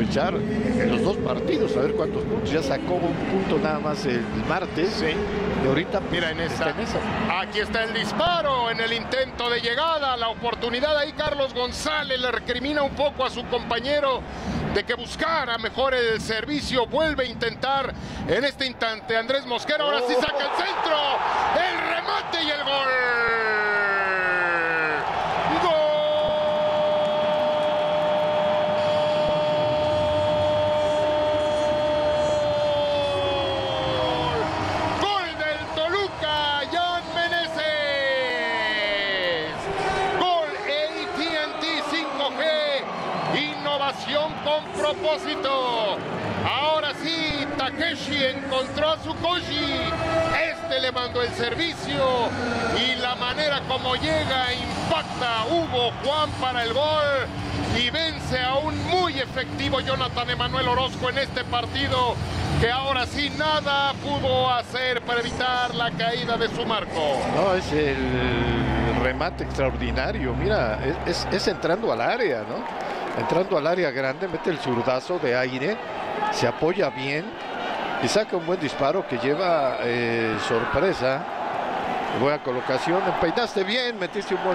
aprovechar en los dos partidos, a ver cuántos puntos. Ya sacó un punto nada más el martes. Sí. Y ahorita pues, mira está en esa. Aquí está el disparo en el intento de llegada, la oportunidad ahí. Carlos González le recrimina un poco a su compañero de que buscara mejor el servicio. Vuelve a intentar en este instante Andrés Mosquera. Ahora sí saca el centro, el remate y el gol. Con propósito. Ahora sí, Takeshi encontró a Tsukoshi. Este le mandó el servicio y la manera como llega impacta. Hugo Juan para el gol y vence a un muy efectivo Jonathan Emanuel Orozco en este partido, que ahora sí nada pudo hacer para evitar la caída de su marco. No, es el remate extraordinario. Mira, es entrando al área, ¿no? Entrando al área grande, mete el zurdazo de aire, se apoya bien y saca un buen disparo que lleva sorpresa. Buena colocación, empeinaste bien, metiste un buen